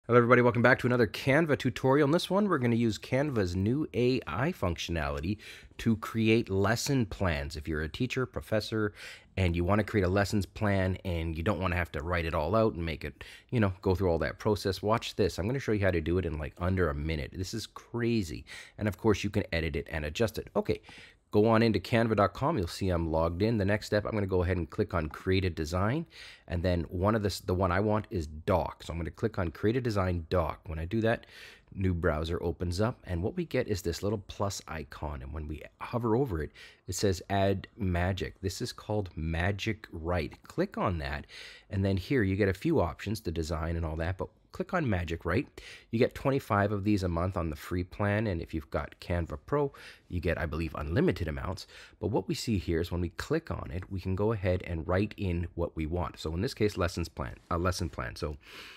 Hello everybody, welcome back to another Canva tutorial. In this one, we're going to use Canva's new AI functionality to create lesson plans. If you're a teacher, professor, and you want to create a lessons plan and you don't want to have to write it all out and make it, go through all that process, watch this. I'm going to show you how to do it in like under a minute. This is crazy. And of course, you can edit it and adjust it. Okay. Go on into canva.com. You'll see I'm logged in. The next step, I'm going to go ahead and click on Create a Design. And then the one I want is Doc. So I'm going to click on Create a Design Doc. When I do that, new browser opens up. And what we get is this little plus icon. And when we hover over it, it says Add Magic. This is called Magic Write. Click on that. And then here you get a few options, the design and all that. But click on Magic Write. You get 25 of these a month on the free plan, and if you've got Canva Pro, you get, I believe, unlimited amounts. But what we see here is when we click on it, we can go ahead and write in what we want. So in this case, lesson plan. So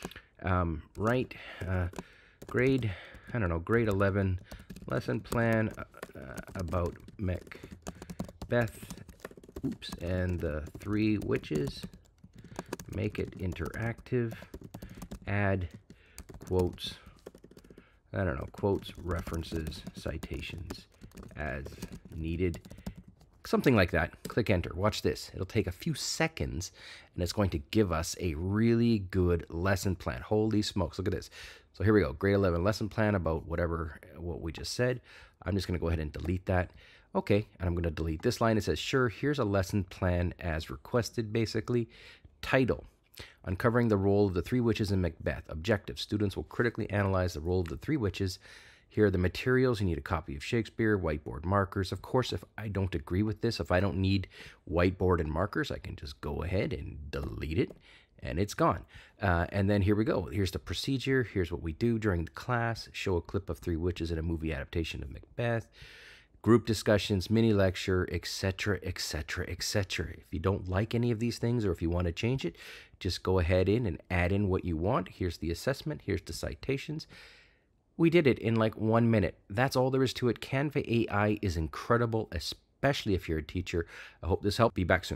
write grade 11 lesson plan about Macbeth. And the three witches. Make it interactive. Add quotes, quotes, references, citations as needed, something like that. Click enter. Watch this. It'll take a few seconds and it's going to give us a really good lesson plan. Holy smokes, look at this. So here we go, grade 11 lesson plan about what we just said. I'm just going to go ahead and delete that. Okay, and I'm going to delete this line. It says, sure, here's a lesson plan as requested, basically. Title. Uncovering the role of the three witches in Macbeth. Objective. Students will critically analyze the role of the three witches. Here are the materials. You need a copy of Shakespeare, whiteboard markers. Of course, if I don't agree with this, if I don't need whiteboard and markers, I can just go ahead and delete it, and it's gone. And then here we go. Here's the procedure. Here's what we do during the class. Show a clip of three witches in a movie adaptation of Macbeth. Group discussions, mini lecture, etc., etc., etc. If you don't like any of these things or if you want to change it, just go ahead and add in what you want. Here's the assessment. Here's the citations. We did it in like 1 minute. That's all there is to it. Canva AI is incredible, especially if you're a teacher. I hope this helped. Be back soon.